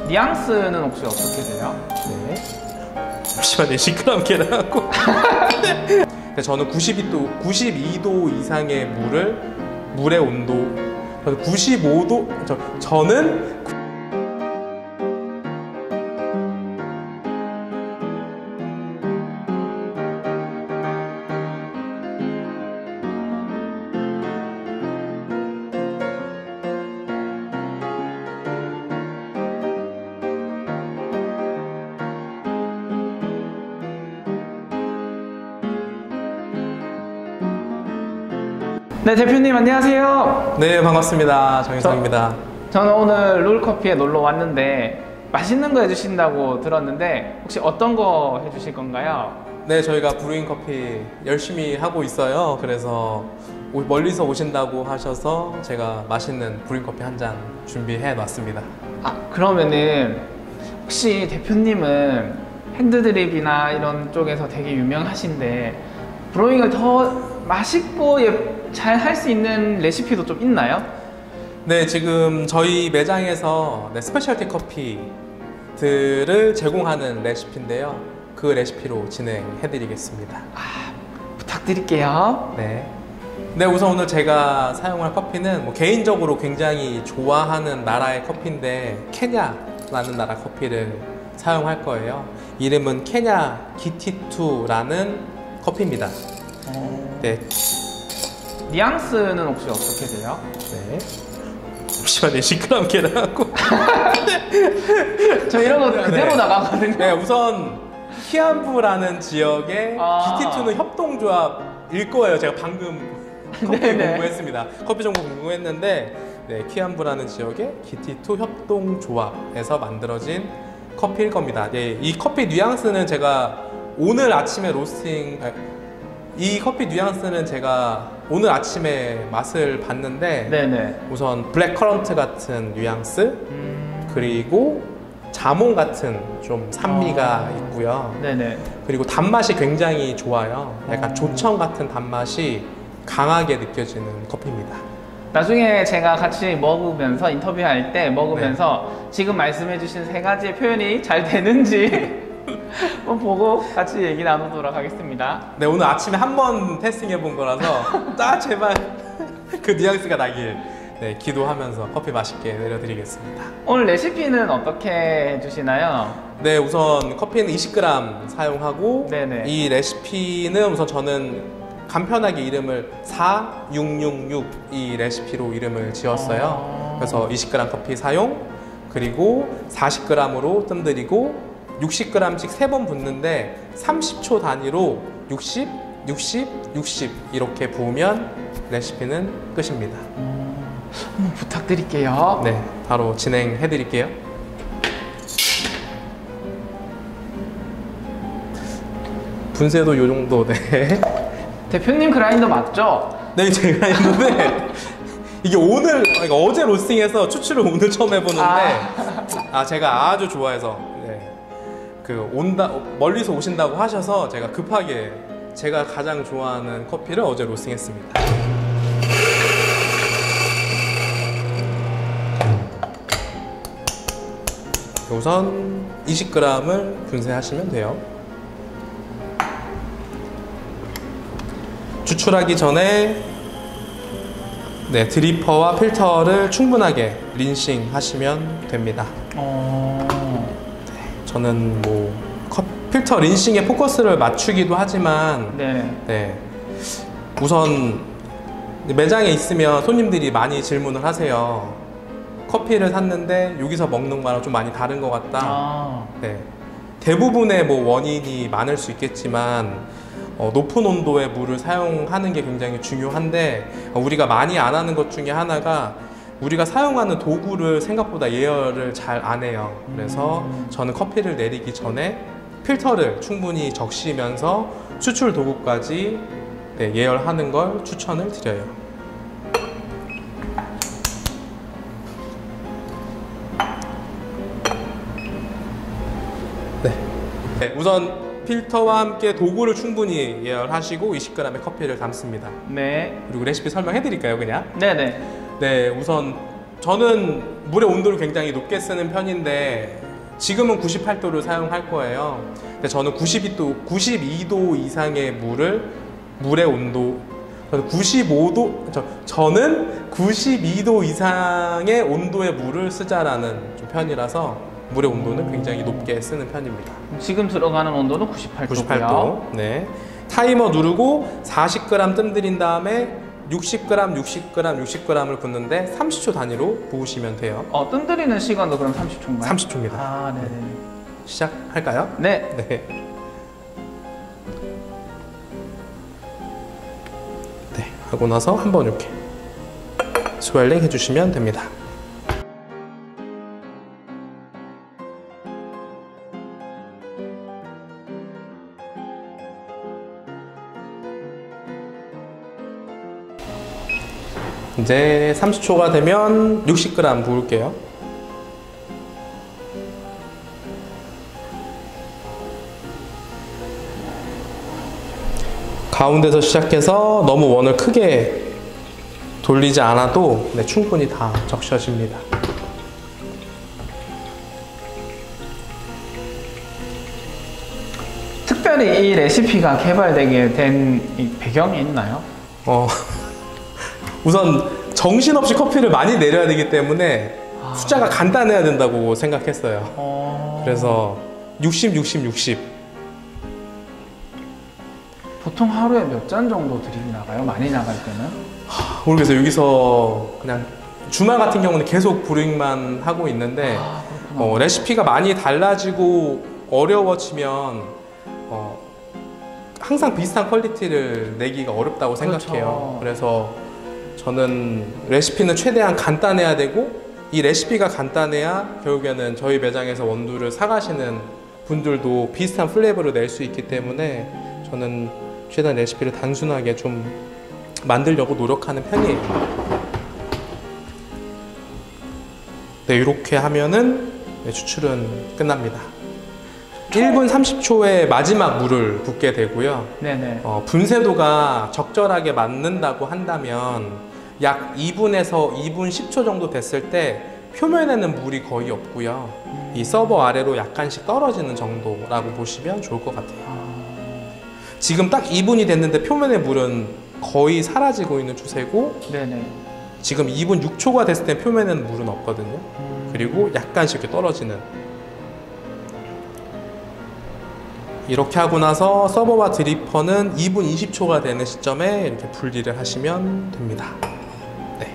뉘앙스는 혹시 어떻게 돼요? 네. 잠시만요. 시끄럽게 나고. 저는 92도 이상의 물의 온도. 95도. 저는 네, 대표님 안녕하세요. 네, 반갑습니다. 정인성입니다. 저는 오늘 롤커피에 놀러 왔는데 맛있는 거 해주신다고 들었는데 혹시 어떤 거 해주실 건가요? 네, 저희가 브루잉 커피 열심히 하고 있어요. 그래서 멀리서 오신다고 하셔서 제가 맛있는 브루잉 커피 한 잔 준비해 놨습니다. 그러면은 혹시 대표님은 핸드드립이나 이런 쪽에서 되게 유명하신데 브루잉을 더 맛있고 잘 할 수 있는 레시피도 좀 있나요? 네, 지금 저희 매장에서 스페셜티 커피들을 제공하는 레시피인데요. 그 레시피로 진행해 드리겠습니다. 부탁드릴게요. 네, 우선 오늘 제가 사용할 커피는 개인적으로 굉장히 좋아하는 나라의 커피인데 케냐라는 나라 커피를 사용할 거예요. 이름은 케냐 GT2라는 커피입니다. 네. 뉘앙스는 혹시 어떻게 돼요? 네. 잠시만요. 시끄럽게 나고. 저 이런 거 그대로 나가거든요. 네, 우선 키안부라는 지역의 GT2는 협동조합일 거예요. 제가 방금 커피 공부했습니다. 커피 정보 공부했는데 키안부라는 지역의 GT2 협동조합에서 만들어진 커피일 겁니다. 이 커피 뉘앙스는 제가 오늘 아침에 이 커피 뉘앙스는 제가 오늘 아침에 맛을 봤는데 우선 블랙 커런트 같은 뉘앙스 그리고 자몽 같은 좀 산미가 있고요. 그리고 단맛이 굉장히 좋아요. 약간 조청 같은 단맛이 강하게 느껴지는 커피입니다. 나중에 제가 같이 먹으면서 인터뷰할 때 지금 말씀해 주신 세 가지의 표현이 잘 되는지 한번 보고 같이 얘기 나누도록 하겠습니다. 네, 오늘 아침에 한번 테스팅해 본 거라서 제발 그 뉘앙스가 나길 기도하면서 커피 맛있게 내려드리겠습니다. 오늘 레시피는 어떻게 해주시나요? 네, 우선 커피는 20g 사용하고 이 레시피는 우선 저는 간편하게 이름을 4666 이 레시피로 이름을 지었어요. 그래서 20g 커피 사용, 그리고 40g으로 뜸들이고 60g씩 3번 붓는데 30초 단위로 60, 60, 60 이렇게 부으면 레시피는 끝입니다. 한번 부탁드릴게요. 네, 바로 진행해 드릴게요. 분쇄도 요 정도. 대표님 그라인더 맞죠? 네, 제가 했는데 이게 어제 로스팅해서 추출을 오늘 처음 해보는데 제가 아주 좋아해서 멀리서 오신다고 하셔서 제가 급하게 제가 가장 좋아하는 커피를 어제 로스팅했습니다. 우선 20g을 분쇄하시면 돼요. 추출하기 전에 드리퍼와 필터를 충분하게 린싱 하시면 됩니다. 저는 필터 린싱에 포커스를 맞추기도 하지만 우선 매장에 있으면 손님들이 많이 질문을 하세요. 커피를 샀는데 여기서 먹는 거랑 좀 많이 다른 것 같다. 대부분의 원인이 많을 수 있겠지만 높은 온도의 물을 사용하는 게 굉장히 중요한데 우리가 많이 안 하는 것 중에 하나가 우리가 사용하는 도구를 생각보다 예열을 잘 안 해요. 그래서 저는 커피를 내리기 전에 필터를 충분히 적시면서 추출 도구까지 예열하는 걸 추천을 드려요. 우선 필터와 함께 도구를 충분히 예열하시고 20g의 커피를 담습니다. 그리고 레시피 설명해 드릴까요, 그냥? 네네. 네, 우선 저는 물의 온도를 굉장히 높게 쓰는 편인데 지금은 98도를 사용할 거예요. 근데 저는 92도 이상의 물의 온도, 저는 92도 이상의 온도의 물을 쓰자라는 좀 편이라서 물의 온도는 굉장히 높게 쓰는 편입니다. 지금 들어가는 온도는 98도고요. 98도. 네. 타이머 누르고 40g 뜸 들인 다음에 60g, 60g, 60g을 붓는데 30초 단위로 부으시면 돼요. 뜸 들이는 시간도 그럼 30초인가요? 30초입니다. 아, 네네. 시작할까요? 네. 네. 네. 하고 나서 한번 이렇게 스웰링 해주시면 됩니다. 이제 30초가 되면 60g 부을게요. 가운데서 시작해서 너무 원을 크게 돌리지 않아도 충분히 다 적셔집니다. 특별히 이 레시피가 개발되게 된 이 배경이 있나요? 우선 정신없이 커피를 많이 내려야 되기 때문에 숫자가 간단해야 된다고 생각했어요. 그래서 60, 60, 60. 보통 하루에 몇 잔 정도 드립이 나가요? 많이 나갈 때는? 모르겠어요. 여기서 그냥 주말 같은 경우는 계속 브루잉만 하고 있는데 레시피가 많이 달라지고 어려워지면 항상 비슷한 퀄리티를 내기가 어렵다고 생각해요. 그래서 저는 레시피는 최대한 간단해야 되고 이 레시피가 간단해야 결국에는 저희 매장에서 원두를 사가시는 분들도 비슷한 플레이버를 낼 수 있기 때문에 저는 최대한 레시피를 단순하게 좀 만들려고 노력하는 편이에요. 네, 이렇게 하면은 추출은 끝납니다. 1분 30초에 마지막 물을 붓게 되고요. 네네. 분쇄도가 적절하게 맞는다고 한다면 약 2분에서 2분 10초 정도 됐을 때 표면에는 물이 거의 없고요. 이 서버 아래로 약간씩 떨어지는 정도라고 보시면 좋을 것 같아요. 지금 딱 2분이 됐는데 표면의 물은 거의 사라지고 있는 추세고 네네. 지금 2분 6초가 됐을 때 표면에는 물은 없거든요. 그리고 약간씩 이렇게 떨어지는, 이렇게 하고 나서 서버와 드리퍼는 2분 20초가 되는 시점에 이렇게 분리를 하시면 됩니다. 네.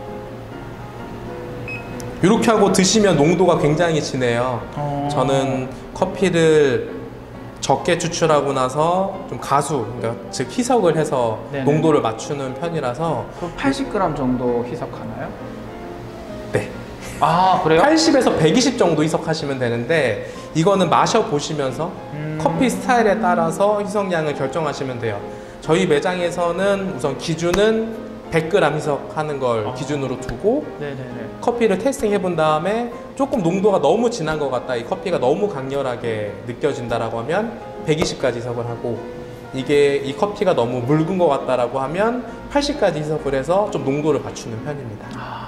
이렇게 하고 드시면 농도가 굉장히 진해요. 저는 커피를 적게 추출하고 나서 좀 그러니까 즉 희석을 해서 네네. 농도를 맞추는 편이라서. 그럼 80g 정도 희석하나요? 네. 아, 그래요? 80에서 120 정도 희석하시면 되는데 이거는 마셔보시면서 커피 스타일에 따라서 희석량을 결정하시면 돼요. 저희 매장에서는 우선 기준은 100g 희석하는 걸 기준으로 두고 네네네. 커피를 테스팅 해본 다음에 조금 농도가 너무 진한 것 같다, 이 커피가 너무 강렬하게 느껴진다라고 하면 120까지 희석을 하고, 이 커피가 너무 묽은 것 같다라고 하면 80까지 희석을 해서 좀 농도를 맞추는 편입니다.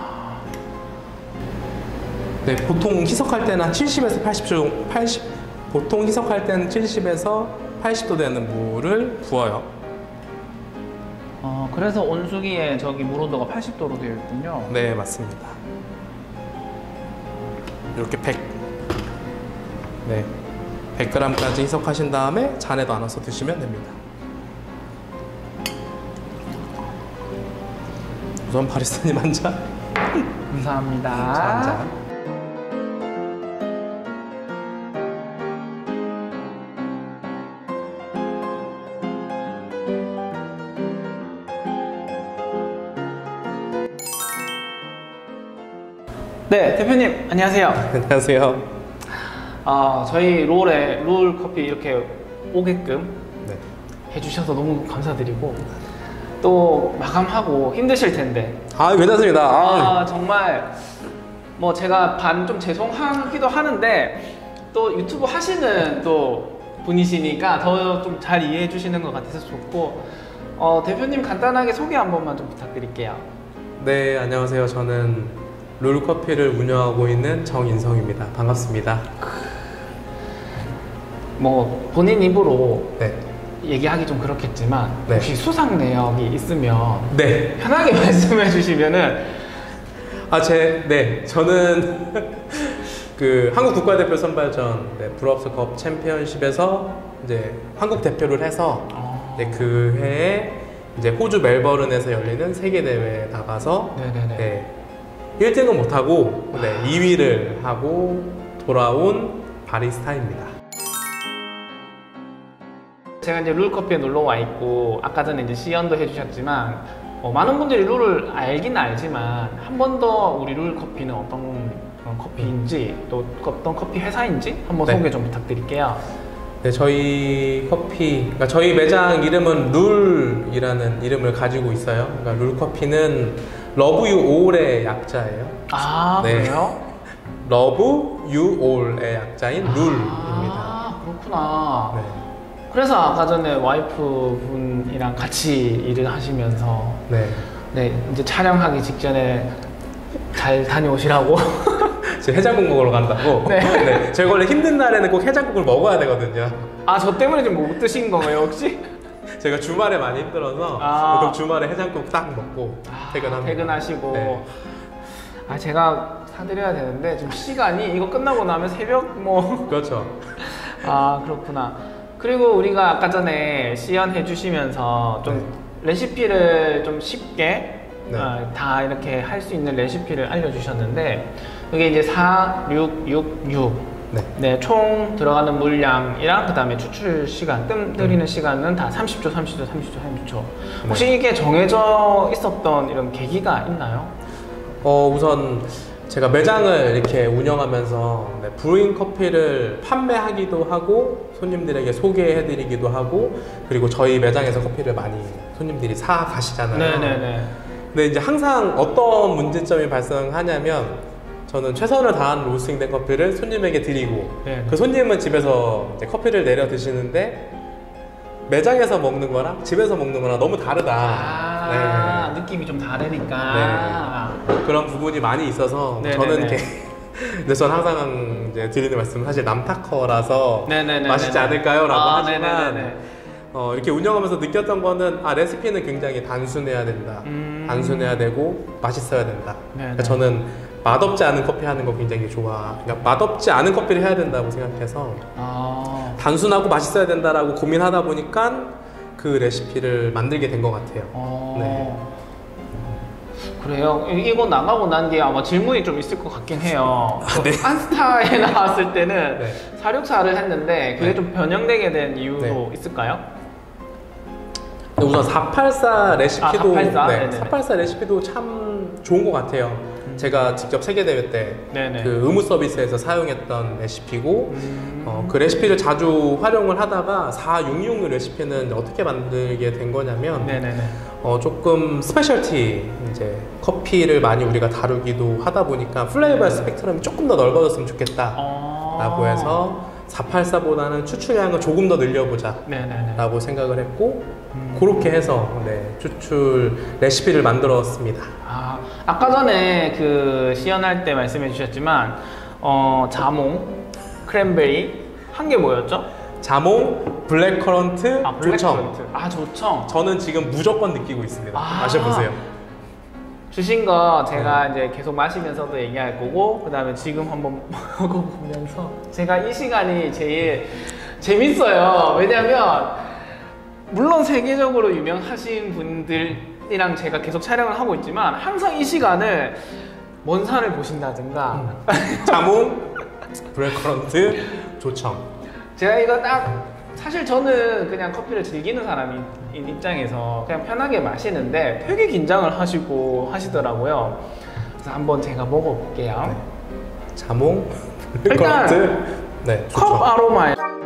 네, 보통 희석할 때는 한 70에서 80초, 보통 희석할 때는 70에서 80도 되는 물을 부어요. 그래서 온수기에 저기 물 온도가 80도로 되어 있군요. 네, 맞습니다. 이렇게 100g까지 희석하신 다음에 잔에 나눠서 드시면 됩니다. 우선 바리스타님 한 잔. 감사합니다. 한 잔. 네, 대표님 안녕하세요. 안녕하세요. 저희 롤 커피 이렇게 오게끔 네. 해주셔서 너무 감사드리고, 또 마감하고 힘드실 텐데 괜찮습니다. 정말 뭐 제가 좀 죄송하기도 하는데 또 유튜브 하시는 또 분이시니까 더 좀 잘 이해해 주시는 것 같아서 좋고, 대표님 간단하게 소개 한 번만 좀 부탁드릴게요. 네, 안녕하세요. 저는 룰커피를 운영하고 있는 정인성입니다. 반갑습니다. 뭐 본인 입으로 네. 얘기하기 좀 그렇겠지만 네. 혹시 수상 내역이 있으면 네. 편하게 말씀해 주시면은 네. 저는 그 한국 국가대표 선발전 브루업스컵 챔피언십에서 이제 한국 대표를 해서 그 해에 이제 호주 멜버른에서 열리는 세계 대회에 나가서 네, 1등은 못하고 2위를 하고 돌아온 바리스타입니다. 제가 이제 룰커피에 놀러 와 있고 아까 전에 이제 시연도 해주셨지만 많은 분들이 룰을 알긴 알지만 한 번 더 우리 룰커피는 어떤 그런 커피인지 또 어떤 커피 회사인지 한번 소개 좀 부탁드릴게요. 네, 저희 커피, 그러니까 저희 매장 이름은 룰이라는 이름을 가지고 있어요. 그러니까 룰커피는 러브 유 올의 약자예요. 아, 네. 그래요? 러브 유 올의 약자인 룰입니다. 아, 그렇구나. 네. 그래서 아까 전에 와이프 분이랑 같이 일을 하시면서 네, 이제 촬영하기 직전에 잘 다녀오시라고. 지금 해장국 먹으러 간다고? 네. 제가 원래 힘든 날에는 꼭 해장국을 먹어야 되거든요. 아, 저 때문에 좀 못 드신 거예요, 혹시? 제가 주말에 많이 힘들어서 보통 주말에 해장국 딱 먹고 퇴근합니다. 퇴근하시고. 네. 아, 제가 사드려야 되는데 지금 시간이 이거 끝나고 나면 새벽 뭐. 그렇죠. 아, 그렇구나. 그리고 우리가 아까 전에 시연해 주시면서 좀 레시피를 좀 쉽게 다 이렇게 할 수 있는 레시피를 알려주셨는데 이게 이제 4, 6, 6, 6 네, 총 들어가는 물량이랑 그 다음에 추출 시간, 뜸 들이는 시간은 다 30초, 30초, 30초, 30초. 혹시 이게 정해져 있었던 이런 계기가 있나요? 우선 제가 매장을 이렇게 운영하면서 브루잉 커피를 판매하기도 하고 손님들에게 소개해드리기도 하고 그리고 저희 매장에서 커피를 많이 손님들이 사 가시잖아요. 네네네. 근데 이제 항상 어떤 문제점이 발생하냐면 저는 최선을 다한 로스팅된 커피를 손님에게 드리고 그 손님은 집에서 이제 커피를 내려 드시는데 매장에서 먹는 거랑 집에서 먹는 거랑 너무 다르다. 느낌이 좀 다르니까. 그런 부분이 많이 있어서 저는 근데 전 항상 이제 드리는 말씀은 사실 남타커라서 맛있지 않을까요? 라고 하지만 이렇게 운영하면서 느꼈던 거는 레시피는 굉장히 단순해야 된다. 단순해야 되고 맛있어야 된다. 그러니까 저는 맛없지 않은 커피 하는 거 굉장히 그러니까 맛없지 않은 커피를 해야 된다고 생각해서 단순하고 맛있어야 된다라고 고민하다 보니까 그 레시피를 만들게 된 것 같아요. 그래요? 이거 나가고 난 뒤에 아마 질문이 좀 있을 것 같긴 해요. 안스타에 나왔을 때는 464를 했는데 그게 좀 변형되게 된 이유도 있을까요? 우선 484 레시피도 484 레시피도 참 좋은 것 같아요. 제가 직접 세계대회 때 그 의무 서비스에서 사용했던 레시피고 그 레시피를 자주 활용을 하다가 466 레시피는 어떻게 만들게 된 거냐면 조금 스페셜티 이제 커피를 많이 우리가 다루기도 하다 보니까 플레이버의 스펙트럼이 조금 더 넓어졌으면 좋겠다 라고 해서 484보다는 추출량을 조금 더 늘려보자 라고 생각을 했고 그렇게 해서 추출 레시피를 만들었습니다. 아까 전에 그 시연할 때 말씀해 주셨지만 자몽, 크랜베리 한 게 뭐였죠? 자몽, 블랙커런트, 조청. 조청. 저는 지금 무조건 느끼고 있습니다. 마셔보세요. 주신 거 제가 이제 계속 마시면서도 얘기할 거고 그 다음에 지금 한번 먹어보면서 제가 이 시간이 제일 재밌어요. 왜냐면 물론 세계적으로 유명하신 분들이랑 제가 계속 촬영을 하고 있지만 항상 이 시간을 먼 산을 보신다든가 자몽, 블랙커런트, 조청. 제가 이거 딱 사실 저는 그냥 커피를 즐기는 사람인 입장에서 그냥 편하게 마시는데 되게 긴장을 하시고 하시더라고요. 그래서 한번 제가 먹어볼게요. 자몽, 블랙커런트, 컵 아로마